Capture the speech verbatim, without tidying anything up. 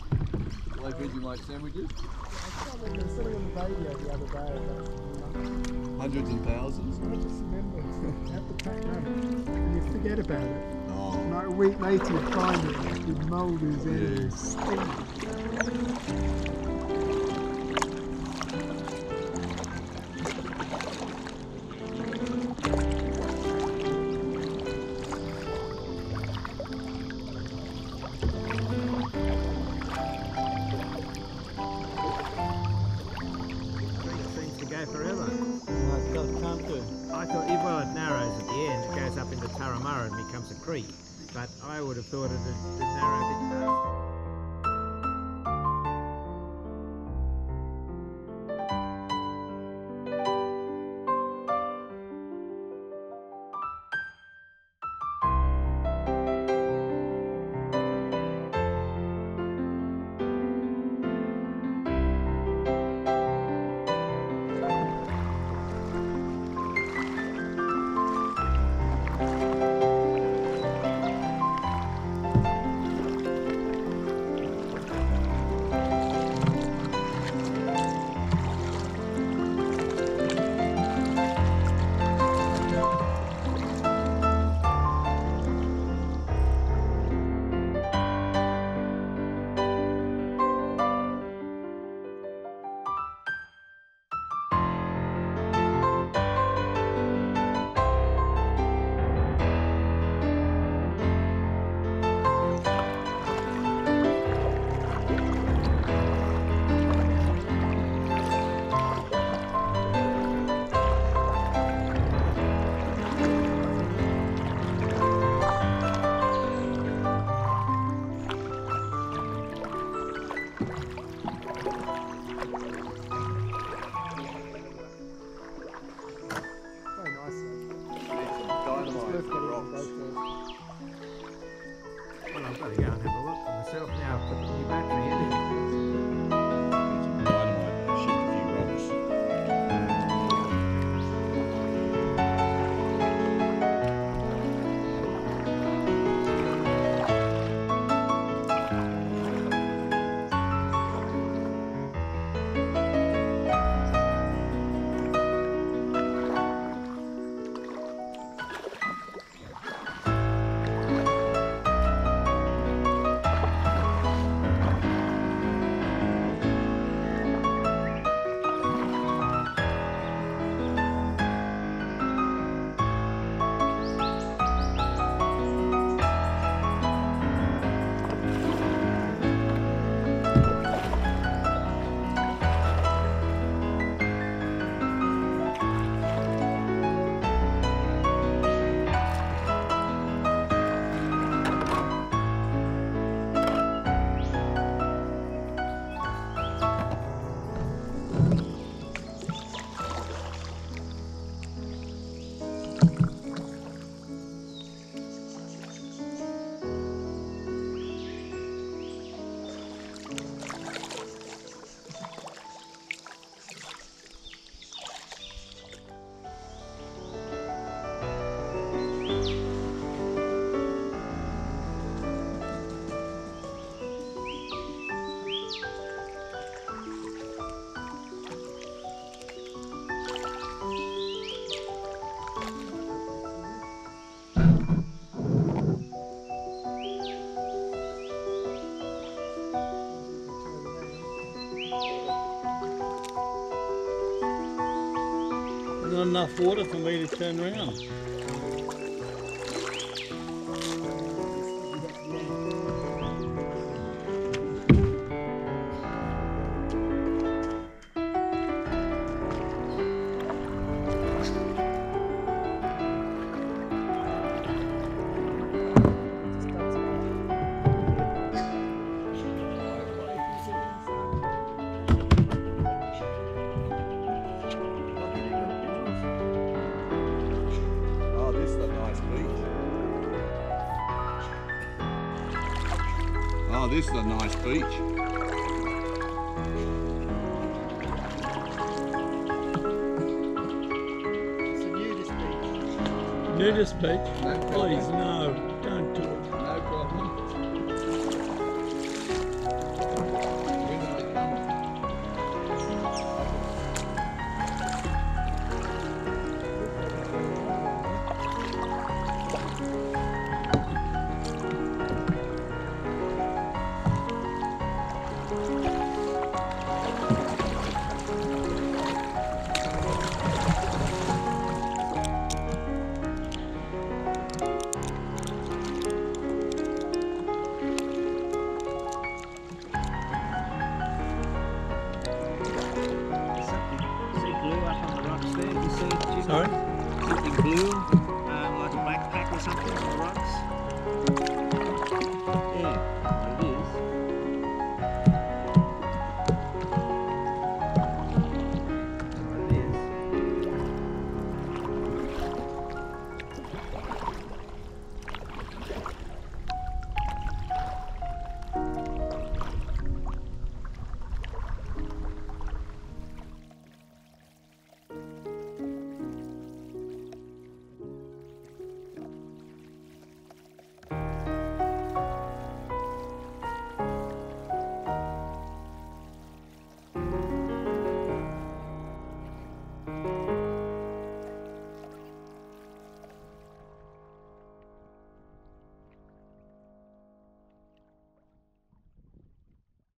Like Vegemite sandwiches? I saw them, they were selling on the radio the other day. Hundreds and thousands? I just remember, have to pack them and you forget about it. Oh. Like a week later you find it, the mould is in Yeah. it, stinks. Forever. No, it can't do. I thought, well, it narrows at the end, it goes up into Turramurra and becomes a creek, but I would have thought it would narrow a bit faster. Well, I've got to go and have a look for myself now. I've put the new battery in it. Dynamite, uh, shoot a few rocks. Not enough water for me to turn around. Oh, this is a nice beach. It's a nudist beach. Nudist beach? No problem. Please, no, don't do it. No problem. Sorry?